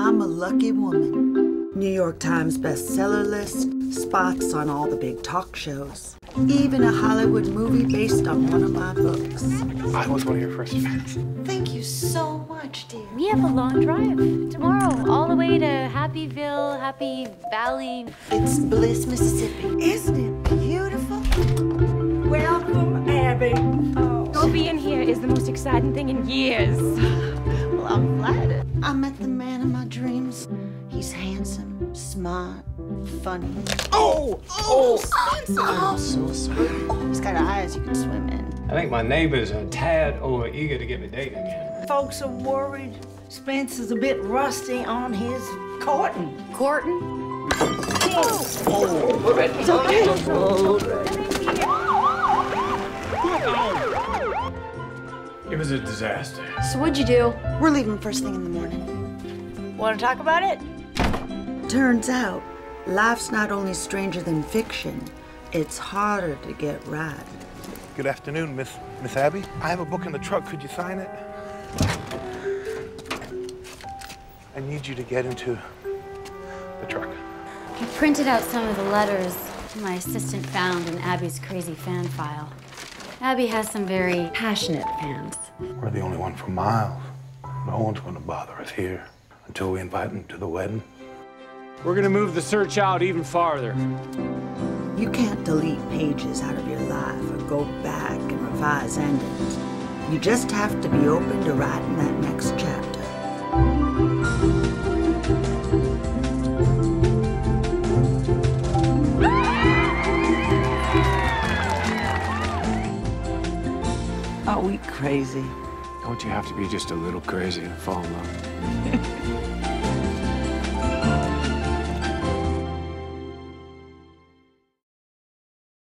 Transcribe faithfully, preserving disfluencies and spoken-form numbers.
I'm a lucky woman. New York Times bestseller list, spots on all the big talk shows. Even a Hollywood movie based on one of my books. I was one of your first fans. Thank you so much, dear. We have a long drive tomorrow, all the way to Happyville, Happy Valley. It's Bliss, Mississippi. Isn't it beautiful? Welcome, Abby. Oh. Your being here is the most exciting thing in years. Well, I'm flattered. I met the man of my dreams. He's handsome, smart, funny. Oh! Oh! Spencer! I'm so sorry. Oh, he's got eyes you can swim in. I think my neighbors are a tad over eager to get me dating again. Folks are worried. Spencer's a bit rusty on his courting. Courtin? Oh. Oh! Already. It's okay. It was a disaster. So what'd you do? We're leaving first thing in the morning. Want to talk about it? Turns out, life's not only stranger than fiction, it's harder to get right. Good afternoon, Miss Miss Abby. I have a book in the truck. Could you sign it? I need you to get into the truck. I printed out some of the letters my assistant found in Abby's crazy fan file. Abby has some very passionate fans. We're the only one for miles. No one's going to bother us here until we invite them to the wedding. We're gonna move the search out even farther. You can't delete pages out of your life or go back and revise endings. You just have to be open to writing that next chapter. Are we crazy? Don't you have to be just a little crazy to fall in love?